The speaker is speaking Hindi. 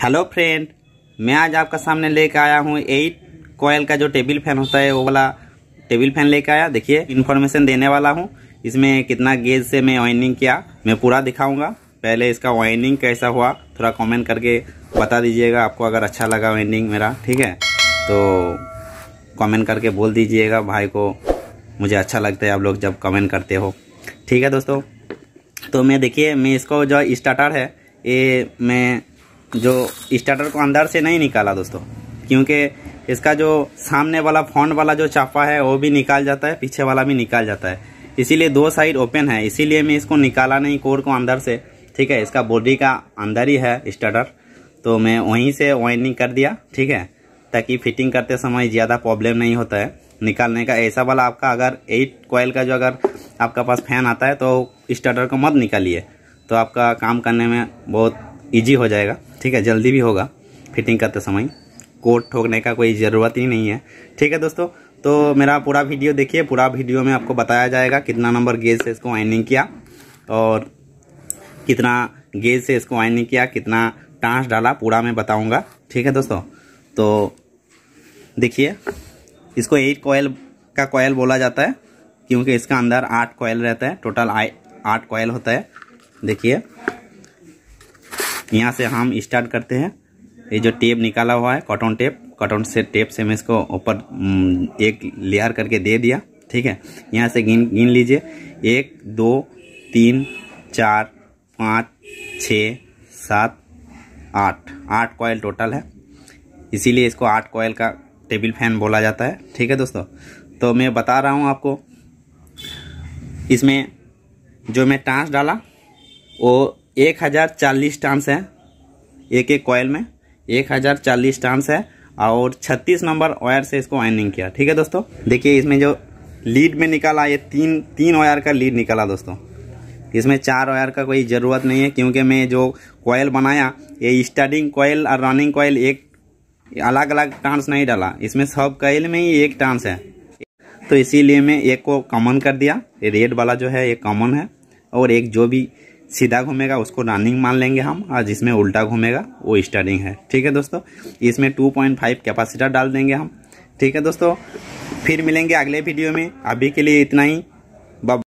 हेलो फ्रेंड, मैं आज आपका सामने लेकर आया हूँ 8 कॉयल का जो टेबल फैन होता है वो वाला टेबल फैन लेकर आया। देखिए इन्फॉर्मेशन देने वाला हूँ। इसमें कितना गेज से मैं वाइंडिंग किया मैं पूरा दिखाऊंगा। पहले इसका वाइंडिंग कैसा हुआ थोड़ा कमेंट करके बता दीजिएगा। आपको अगर अच्छा लगा वाइंडिंग मेरा, ठीक है, तो कमेंट करके बोल दीजिएगा भाई को। मुझे अच्छा लगता है आप लोग जब कमेंट करते हो, ठीक है दोस्तों। तो मैं देखिए मैं इसको जो स्टार्टर है ये मैं जो स्टार्टर को अंदर से नहीं निकाला दोस्तों, क्योंकि इसका जो सामने वाला फ्रंट वाला जो चापा है वो भी निकाल जाता है, पीछे वाला भी निकाल जाता है, इसीलिए दो साइड ओपन है, इसीलिए मैं इसको निकाला नहीं कोर को अंदर से, ठीक है। इसका बॉडी का अंदर ही है स्टार्टर, तो मैं वहीं से वाइंडिंग कर दिया, ठीक है, ताकि फिटिंग करते समय ज़्यादा प्रॉब्लम नहीं होता है निकालने का। ऐसा वाला आपका अगर 8 कॉयल का जो अगर आपका पास फैन आता है तो स्टार्टर को मत निकालिए, तो आपका काम करने में बहुत इजी हो जाएगा, ठीक है, जल्दी भी होगा फिटिंग करते समय। कोट ठोकने का कोई ज़रूरत ही नहीं है, ठीक है दोस्तों। तो मेरा पूरा वीडियो देखिए, पूरा वीडियो में आपको बताया जाएगा कितना नंबर गेज से इसको वाइंडिंग किया और कितना गेज से इसको वाइंडिंग किया, कितना टाँस डाला, पूरा मैं बताऊँगा, ठीक है दोस्तों। तो देखिए इसको 8 कॉयल का कॉयल बोला जाता है क्योंकि इसका अंदर 8 कॉयल रहता है, टोटल 8 कॉयल होता है। देखिए यहाँ से हम स्टार्ट करते हैं। ये जो टेप निकाला हुआ है कॉटन टेप, कॉटन से टेप से मैं इसको ऊपर एक लेयर करके दे दिया, ठीक है। यहाँ से गिन लीजिए 1 2 3 4 5 6 7 8 कॉयल टोटल है, इसीलिए इसको 8 कॉयल का टेबल फैन बोला जाता है, ठीक है दोस्तों। तो मैं बता रहा हूँ आपको, इसमें जो मैं टाँस डाला वो 1040 टाँस है, एक कॉयल में 1040 टाँस है और 36 नंबर वायर से इसको वाइंडिंग किया, ठीक है दोस्तों। देखिए इसमें जो लीड में निकाला ये तीन वायर का लीड निकाला दोस्तों। इसमें 4 वायर का कोई ज़रूरत नहीं है क्योंकि मैं जो कॉयल बनाया ये स्टार्टिंग कॉयल और रनिंग कॉयल एक अलग अलग टांस नहीं डाला, इसमें सब कॉयल में ही एक टांस है, तो इसीलिए मैं एक को कॉमन कर दिया। ये रेड वाला जो है ये कॉमन है और एक जो भी सीधा घूमेगा उसको रनिंग मान लेंगे हम, और जिसमें उल्टा घूमेगा वो स्टार्टिंग है, ठीक है दोस्तों। इसमें 2.5 कैपेसिटर डाल देंगे हम, ठीक है दोस्तों। फिर मिलेंगे अगले वीडियो में, अभी के लिए इतना ही।